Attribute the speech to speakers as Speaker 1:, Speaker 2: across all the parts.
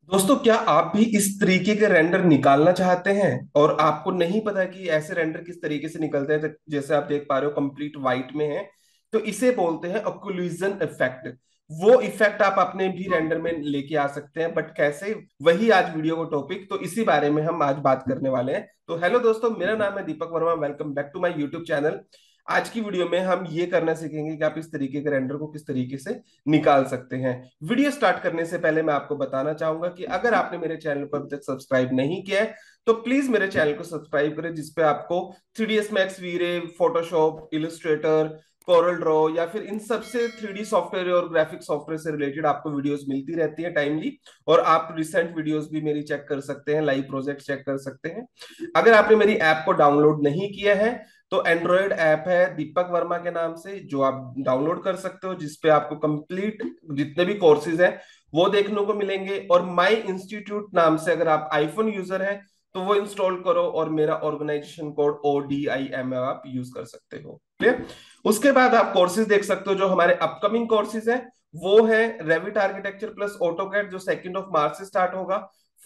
Speaker 1: दोस्तों, क्या आप भी इस तरीके के रेंडर निकालना चाहते हैं और आपको नहीं पता कि ऐसे रेंडर किस तरीके से निकलते हैं? तो जैसे आप देख पा रहे हो कंप्लीट वाइट में है। तो इसे बोलते हैं ओक्लूजन इफेक्ट। वो इफेक्ट आप अपने भी रेंडर में लेके आ सकते हैं, बट कैसे? वही आज वीडियो को टॉपिक, तो इसी बारे में हम आज बात करने वाले हैं। तो हेलो दोस्तों, मेरा नाम है Deepak Verma. Welcome back to my YouTube channel. आज की वीडियो में हम ये करना सीखेंगे कि आप इस तरीके के रेंडर को किस तरीके से निकाल सकते हैं। वीडियो स्टार्ट करने से पहले मैं आपको बताना चाहूंगा कि अगर आपने मेरे चैनल को अभी तक सब्सक्राइब नहीं किया है तो प्लीज मेरे चैनल को सब्सक्राइब करें, जिसपे आपको 3ds मैक्स, वीरे, फोटोशॉप, इलस्ट्रेटर, कोरल ड्रॉ या फिर इन सबसे 3D सॉफ्टवेयर और ग्राफिक सॉफ्टवेयर से रिलेटेड आपको वीडियोस मिलती रहती है टाइमली। और आप रिसेंट वीडियोस भी मेरी चेक कर सकते हैं, लाइव प्रोजेक्ट चेक कर सकते हैं। अगर आपने मेरी ऐप को डाउनलोड नहीं किया है तो एंड्रॉयड ऐप है दीपक वर्मा के नाम से, जो आप डाउनलोड कर सकते हो, जिसपे आपको कंप्लीट जितने भी कोर्सेज हैं वो देखने को मिलेंगे। और माई इंस्टीट्यूट नाम से अगर आप आईफोन यूजर हैं तो वो इंस्टॉल करो और मेरा ऑर्गेनाइजेशन कोड ODIM आप यूज कर सकते हो। क्लियर? उसके बाद आप कोर्सेज देख सकते हो। जो हमारे अपकमिंग कोर्सेज हैं वो है रेविट आर्किटेक्चर प्लस ऑटोकैड, जो 2 मार्च से स्टार्ट होगा।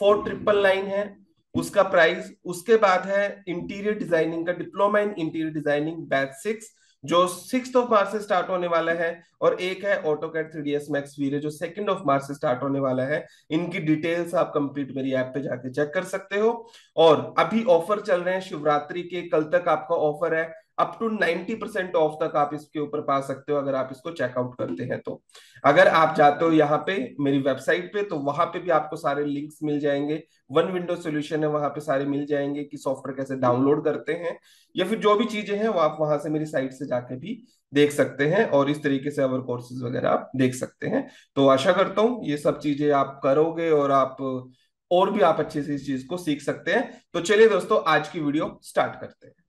Speaker 1: 4999 है उसका प्राइस। उसके बाद है इंटीरियर डिजाइनिंग का diploma in interior designing batch 6, जो 6 मार्च से स्टार्ट होने वाला है। और एक है ऑटोकैड 3ds मैक्स वीरे, जो 2 मार्च से स्टार्ट होने वाला है। इनकी डिटेल्स आप कंप्लीट मेरी ऐप पे जाके चेक कर सकते हो। और अभी ऑफर चल रहे हैं शिवरात्रि के, कल तक आपका ऑफर है। अप टू 90% ऑफ तक आप इसके ऊपर पा सकते हो अगर आप इसको चेकआउट करते हैं तो। अगर आप जाते हो यहाँ पे मेरी वेबसाइट पे, तो वहां पे भी आपको सारे लिंक्स मिल जाएंगे। वन विंडो सोल्यूशन है, वहां पे सारे मिल जाएंगे कि सॉफ्टवेयर कैसे डाउनलोड करते हैं, या फिर जो भी चीजें हैं वो आप वहां से मेरी साइट से जाके भी देख सकते हैं। और इस तरीके से अवर कोर्सेज वगैरह आप देख सकते हैं। तो आशा करता हूँ ये सब चीजें आप करोगे और आप और भी आप अच्छे से इस चीज को सीख सकते हैं। तो चलिए दोस्तों, आज की वीडियो स्टार्ट करते हैं।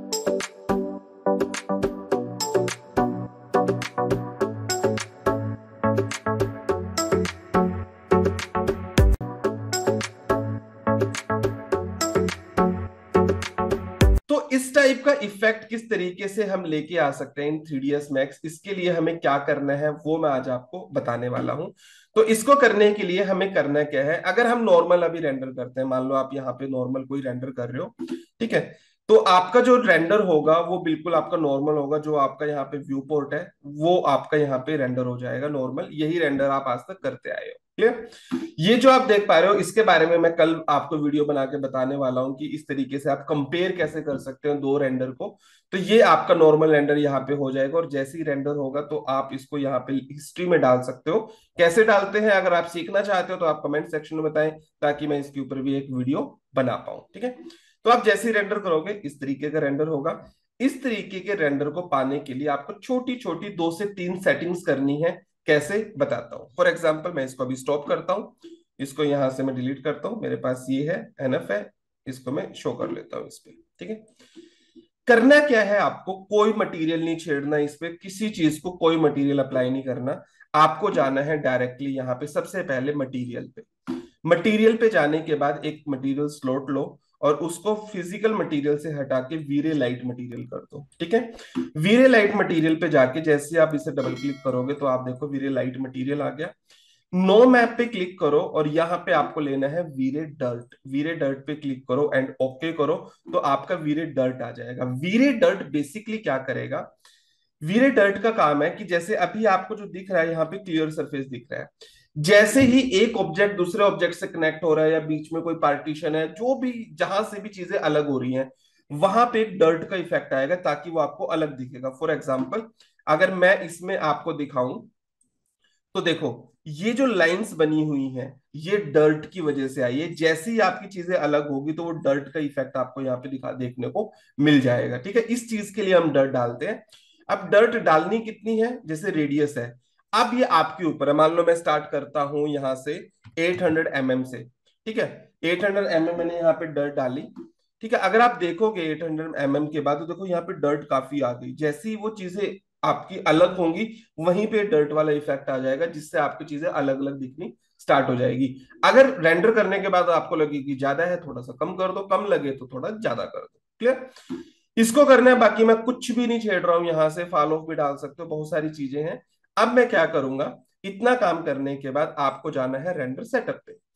Speaker 1: तो इस टाइप का इफेक्ट किस तरीके से हम लेके आ सकते हैं इन 3ds मैक्स, इसके लिए हमें क्या करना है वो मैं आज आपको बताने वाला हूं। तो इसको करने के लिए हमें करना क्या है? अगर हम नॉर्मल अभी रेंडर करते हैं, मान लो आप यहाँ पे नॉर्मल कोई रेंडर कर रहे हो, ठीक है? तो आपका जो रेंडर होगा वो बिल्कुल आपका नॉर्मल होगा। जो आपका यहाँ पे व्यू पोर्ट है वो आपका यहाँ पे रेंडर हो जाएगा नॉर्मल। यही रेंडर आप आज तक करते आए हो। क्लियर? ये जो आप देख पा रहे हो, इसके बारे में मैं कल आपको वीडियो बना के बताने वाला हूं कि इस तरीके से आप कंपेयर कैसे कर सकते हो दो रेंडर को। तो ये आपका नॉर्मल रेंडर यहाँ पे हो जाएगा, और जैसे ही रेंडर होगा तो आप इसको यहाँ पे हिस्ट्री में डाल सकते हो। कैसे डालते हैं अगर आप सीखना चाहते हो तो आप कमेंट सेक्शन में बताएं, ताकि मैं इसके ऊपर भी एक वीडियो बना पाऊं। ठीक है? तो आप जैसे ही रेंडर करोगे इस तरीके का रेंडर होगा। इस तरीके के रेंडर को पाने के लिए आपको छोटी छोटी 2 से 3 सेटिंग्स करनी है। कैसे, बताता हूं। फॉर एग्जाम्पल, मैं इसको अभी स्टॉप करता हूं, इसको यहां से मैं डिलीट करता हूं। मेरे पास ये है, एनएफ है, इसको मैं शो कर लेता हूं इस पे। ठीक है? करना क्या है? आपको कोई मटेरियल नहीं छेड़ना इस पे, किसी चीज को कोई मटेरियल अप्लाई नहीं करना। आपको जाना है डायरेक्टली यहाँ पे सबसे पहले मटेरियल पे। मटेरियल पे जाने के बाद एक मटेरियल स्लॉट लो और उसको फिजिकल मटेरियल से हटा के वीरे लाइट मटेरियल कर दो। ठीक है? वीरे लाइट मटेरियल पे जाके जैसे आप इसे डबल क्लिक करोगे तो आप देखो वीरे लाइट मटेरियल आ गया। नो मैप पे क्लिक करो और यहाँ पे आपको लेना है वीरे डर्ट। वीरे डर्ट पे क्लिक करो एंड ओके करो, तो आपका वीरे डर्ट आ जाएगा। वीरे डर्ट बेसिकली क्या करेगा? वीरे डर्ट का काम है कि जैसे अभी आपको जो दिख रहा है यहाँ पे क्लियर सरफेस दिख रहा है, जैसे ही एक ऑब्जेक्ट दूसरे ऑब्जेक्ट से कनेक्ट हो रहा है या बीच में कोई पार्टीशन है, जो भी जहां से भी चीजें अलग हो रही हैं, वहां पे एक डर्ट का इफेक्ट आएगा ताकि वो आपको अलग दिखेगा। फॉर एग्जाम्पल, अगर मैं इसमें आपको दिखाऊं तो देखो, ये जो लाइंस बनी हुई हैं ये डर्ट की वजह से आई है। जैसे ही आपकी चीजें अलग होगी तो वो डर्ट का इफेक्ट आपको यहाँ पे दिखा देखने को मिल जाएगा। ठीक है? इस चीज के लिए हम डर्ट डालते हैं। अब डर्ट डालनी कितनी है? जैसे रेडियस है, अब ये आपके ऊपर है। मान लो मैं स्टार्ट करता हूं यहां से 800 mm से। ठीक है? 800 mm मैंने यहाँ पे डर्ट डाली। ठीक है? अगर आप देखोगे 800 mm के बाद, तो देखो यहाँ पे डर्ट काफी आ गई। जैसे ही वो चीजें आपकी अलग होंगी, वहीं पे डर्ट वाला इफेक्ट आ जाएगा, जिससे आपकी चीजें अलग अलग दिखनी स्टार्ट हो जाएगी। अगर रेंडर करने के बाद आपको लगे कि ज्यादा है, थोड़ा सा कम कर दो, कम लगे तो थोड़ा ज्यादा कर दो। क्लियर? इसको करना है। बाकी मैं कुछ भी नहीं छेड़ रहा हूं, यहां से फॉल ऑफ भी डाल सकते हो, बहुत सारी चीजें हैं। अब मैं क्या करूंगा, इतना काम करने के बाद आपको जाना है रेंडर सेटअप पे।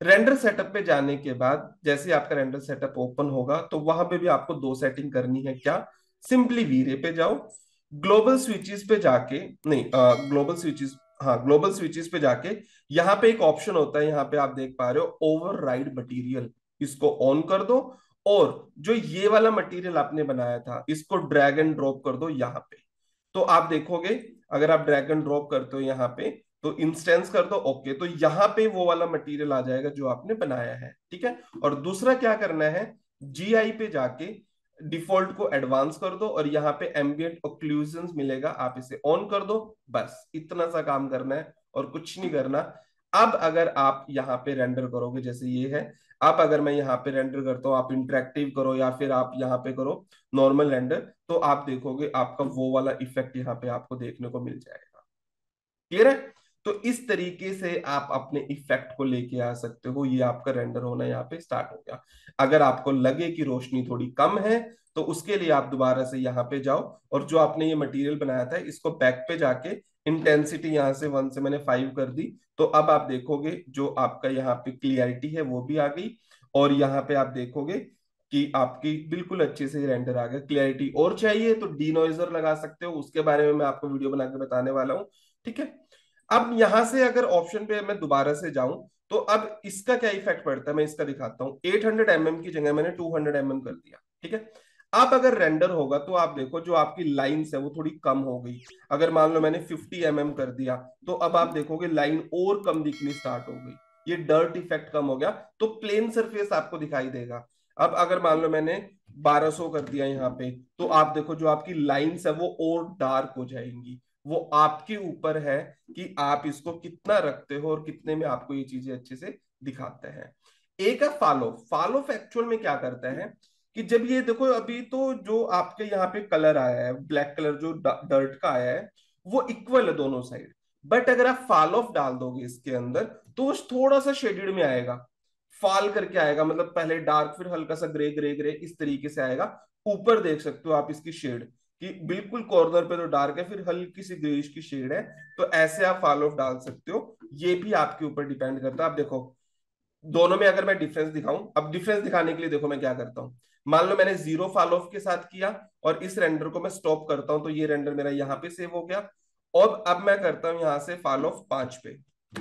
Speaker 1: रेंडर सेटअप पे जाने के बाद जैसे आपका रेंडर सेटअप ओपन होगा तो वहां पे भी आपको दो सेटिंग करनी है। क्या? सिंपली वीरे पे जाओ, ग्लोबल स्विचेस पे जाके, नहीं, ग्लोबल स्विचेस, हाँ ग्लोबल स्विचेस पे जाके यहाँ पे एक ऑप्शन होता है, यहाँ पे आप देख पा रहे हो ओवरराइड मटेरियल, इसको ऑन कर दो। और जो ये वाला मटेरियल आपने बनाया था इसको ड्रैग एंड ड्रॉप कर दो यहाँ पे। तो आप देखोगे, अगर आप ड्रैग एंड ड्रॉप करते हो यहाँ पे, तो इंस्टेंस कर दो ओके, तो यहाँ पे वो वाला मटेरियल आ जाएगा जो आपने बनाया है। ठीक है। और दूसरा क्या करना है, जीआई पे जाके डिफॉल्ट को एडवांस कर दो और यहाँ पे एम्बिएंट ओक्लूजन मिलेगा, आप इसे ऑन कर दो। बस इतना सा काम करना है और कुछ नहीं करना। अब अगर आप यहाँ पे रेंडर करोगे, जैसे ये है, आप अगर मैं यहाँ पे रेंडर करता हूँ, आप इंटरेक्टिव करो या फिर आप यहाँ पे करो नॉर्मल रेंडर, तो आप देखोगे आपका वो वाला इफेक्ट यहाँ पे आपको देखने को मिल जाएगा। क्लियर है? तो इस तरीके से आप अपने इफेक्ट को लेके आ सकते हो। ये आपका रेंडर होना यहाँ पे स्टार्ट हो गया। अगर आपको लगे कि रोशनी थोड़ी कम है तो उसके लिए आप दोबारा से यहाँ पे जाओ और जो आपने ये मटेरियल बनाया था इसको बैक पे जाके इंटेंसिटी यहाँ से 1 से मैंने 5 कर दी। तो अब आप देखोगे जो आपका यहाँ पे क्लियरिटी है वो भी आ गई और यहाँ पे आप देखोगे कि आपकी बिल्कुल अच्छे से रेंडर आ गया। क्लियरिटी और चाहिए तो डीनॉइजर लगा सकते हो, उसके बारे में मैं आपको वीडियो बना के बताने वाला हूँ। ठीक है। अब यहां से अगर ऑप्शन पे मैं दोबारा से जाऊं तो अब इसका क्या इफेक्ट पड़ता है मैं इसका दिखाता हूं। 800 mm की जगह मैंने 200 mm कर दिया। ठीक है। अब अगर रेंडर होगा तो आप देखो जो आपकी लाइंस है वो थोड़ी कम हो गई। अगर मान लो मैंने 50 mm कर दिया तो अब आप देखोगे लाइन और कम दिखनी स्टार्ट हो गई, ये डर्ट इफेक्ट कम हो गया, तो प्लेन सरफेस आपको दिखाई देगा। अब अगर मान लो मैंने 1200 कर दिया यहाँ पे, तो आप देखो जो आपकी लाइंस है वो और डार्क हो जाएंगी। वो आपके ऊपर है कि आप इसको कितना रखते हो और कितने में आपको ये चीजें अच्छे से दिखाते हैं। एक है फॉलो। फॉलो एक्चुअल में क्या करता है कि जब ये देखो अभी तो जो आपके यहाँ पे कलर आया है ब्लैक कलर जो डर्ट का आया है वो इक्वल है दोनों साइड। बट अगर आप फॉल ऑफ डाल दोगे इसके अंदर तो वो थोड़ा सा शेडेड में आएगा, फॉल करके आएगा, मतलब पहले डार्क फिर हल्का सा ग्रे ग्रे ग्रे इस तरीके से आएगा। ऊपर देख सकते हो आप इसकी शेड कि बिल्कुल कॉर्नर पे तो डार्क है फिर हल्की सी ग्रेइश की शेड है। तो ऐसे आप फॉल ऑफ डाल सकते हो, ये भी आपके ऊपर डिपेंड करता है। आप देखो दोनों में अगर मैं डिफरेंस दिखाऊं, अब डिफरेंस दिखाने के लिए देखो मैं क्या करता हूं। मान लो मैंने जीरो फॉल ऑफ के साथ किया और इस रेंडर को मैं स्टॉप करता हूं तो ये रेंडर मेरा यहाँ पे सेव हो गया। और अब मैं करता हूं यहां से फॉल ऑफ 5 पे,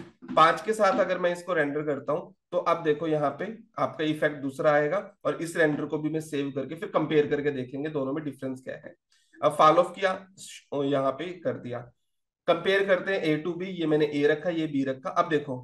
Speaker 1: 5 के साथ अगर मैं इसको रेंडर करता हूं तो अब देखो यहाँ पे आपका इफेक्ट दूसरा आएगा। और इस रेंडर को भी मैं सेव करके फिर कंपेयर करके देखेंगे दोनों में डिफरेंस क्या है। अब फॉल ऑफ किया, यहाँ पे कर दिया, कंपेयर करते हैं ए टू बी, ये मैंने ए रखा ये बी रखा। अब देखो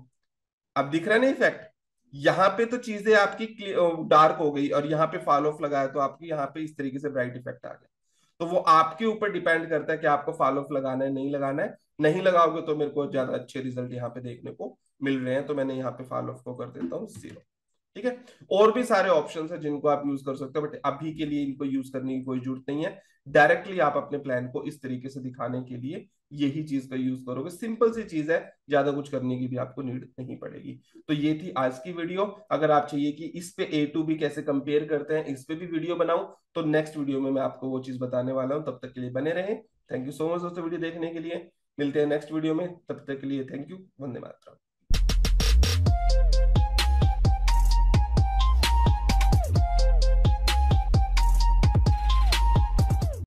Speaker 1: अब दिख रहा है ना इफेक्ट, यहाँ पे तो चीजें आपकी डार्क हो गई और यहाँ पे फॉल ऑफ लगाया तो आपकी यहाँ पे इस तरीके से ब्राइट इफेक्ट आ गया। तो वो आपके ऊपर डिपेंड करता है कि आपको फॉल ऑफ लगाना है नहीं लगाना है। नहीं लगाओगे तो मेरे को ज्यादा अच्छे रिजल्ट यहाँ पे देखने को मिल रहे हैं, तो मैंने यहाँ पे फॉल ऑफ को कर देता हूँ 0। ठीक है। और भी सारे ऑप्शंस हैं जिनको आप यूज कर सकते हो बट अभी के लिए इनको यूज करने की कोई जरूरत नहीं है। डायरेक्टली आप अपने प्लान को इस तरीके से दिखाने के लिए यही चीज का यूज करोगे। सिंपल सी चीज है, ज्यादा कुछ करने की भी आपको नीड नहीं पड़ेगी। तो ये थी आज की वीडियो। अगर आप चाहिए कि इस पे ए टू बी कैसे कंपेयर करते हैं इस पे भी वीडियो बनाऊं तो नेक्स्ट वीडियो में मैं आपको वो चीज बताने वाला हूं। तब तक के लिए बने रहें। थैंक यू सो मच दोस्तों वीडियो देखने के लिए। मिलते हैं नेक्स्ट वीडियो में, तब तक के लिए थैंक यू। वंदे मातरम।